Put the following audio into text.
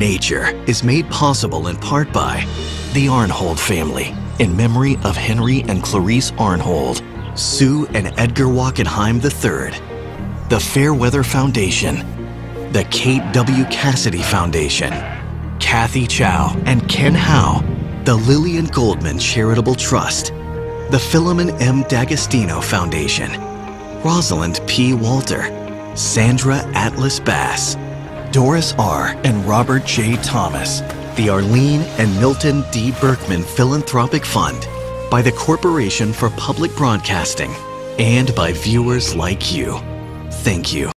nature is made possible in part by the Arnhold family, in memory of Henry and Clarice Arnhold, Sue and Edgar Wackenheim III, the Fairweather Foundation, the Kate W. Cassidy Foundation, Kathy Chow and Ken Howe, the Lillian Goldman Charitable Trust, the Philemon M. D'Agostino Foundation, Rosalind P. Walter, Sandra Atlas Bass, Doris R. and Robert J. Thomas, the Arlene and Milton D. Berkman Philanthropic Fund, by the Corporation for Public Broadcasting, and by viewers like you. Thank you.